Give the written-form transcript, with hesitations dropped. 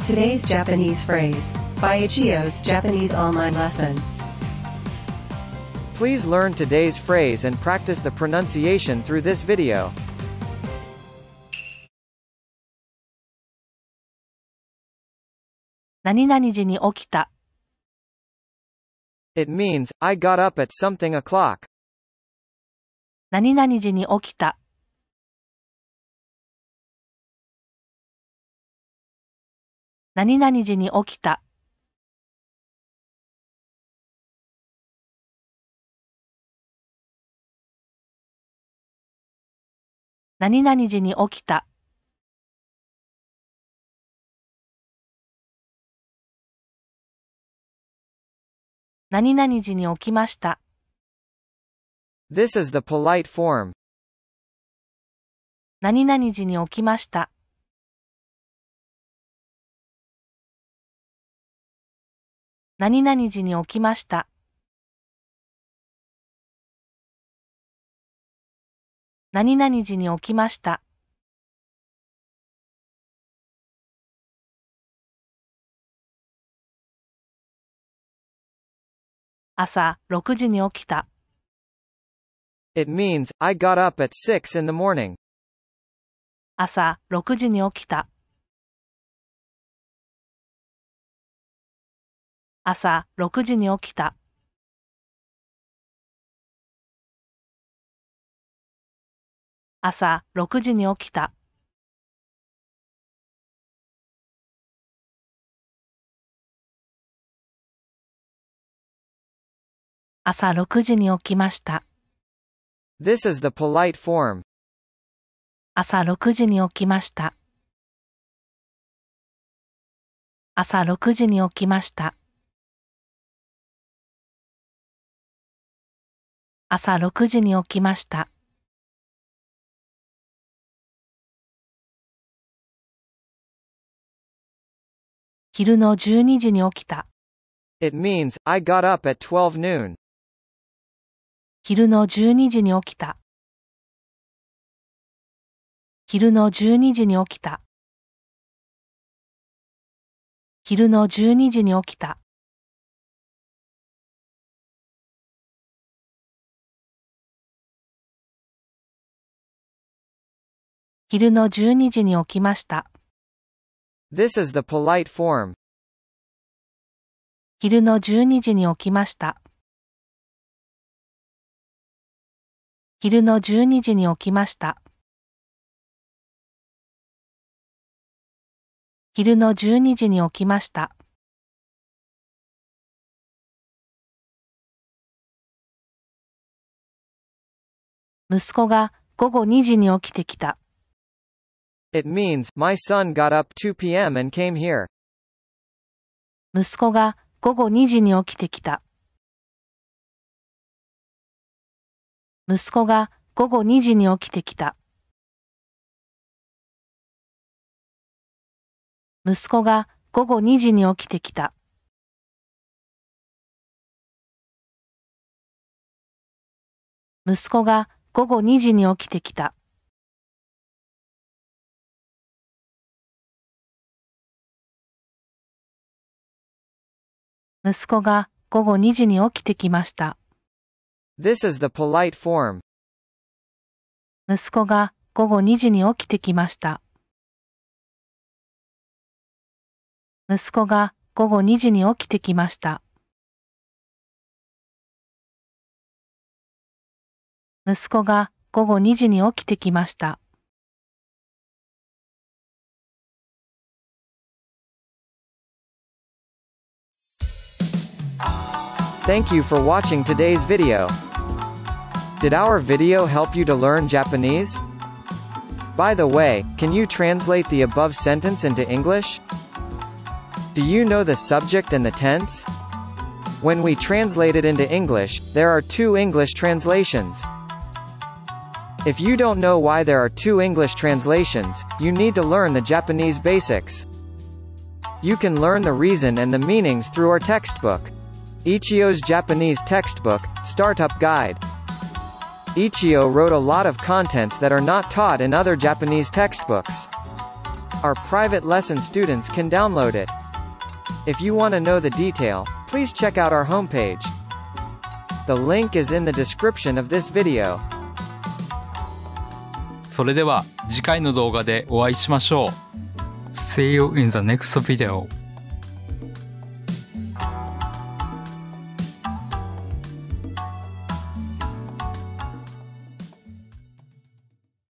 Today's Japanese phrase by Ichio's Japanese online lesson. Please learn today's phrase and practice the pronunciation through this video. 何々時に起きた。 It means, I got up at something o'clock. 何々時に起きた。何々時に起きた。何々時に起きた。何々時に起きました。 This is the polite form. 何々時に起きました。何々時に起きました。何々時に起きました。朝6時に起きた。 It means, I got up at 6 in the morning. 朝6時に起きた。朝6時に起きた。朝6時に起きた。朝6時に起きました。 This is the polite form. 朝6時に起きました。朝6時に起きました。朝6時に起きました。昼の12時に起きた。 It means, I got up at 12 noon. 昼の12時に起きた。昼の12時に起きた。昼の12時に起きた。昼の12時に起きました。 This is the polite form. 昼の12時に起きました。昼の12時に起きました。昼の12時に起きました。息子が午後2時に起きてきた。 It means, my son got up 2 p.m. and came here. 息子が午後2時に起きてきた。息子が午後2時に起きてきた。息子が午後2時に起きてきた。息子が午後2時に起きてきた。息子が午後2時に起きてきました。 This is the polite form. 息子が午後2時に起きてきました。息子が午後2時に起きてきました。息子が午後2時に起きてきました。 Thank you for watching today's video. Did our video help you to learn Japanese? By the way, can you translate the above sentence into English? Do you know the subject and the tense? When we translate it into English, there are two English translations. If you don't know why there are two English translations, you need to learn the Japanese basics. You can learn the reason and the meanings through our textbook. Ichio's Japanese Textbook, Startup Guide. Ichio wrote a lot of contents that are not taught in other Japanese textbooks. Our private lesson students can download it. If you want to know the detail, please check out our homepage. The link is in the description of this video. それでは次回の動画でお会いしましょう。See you in the next video.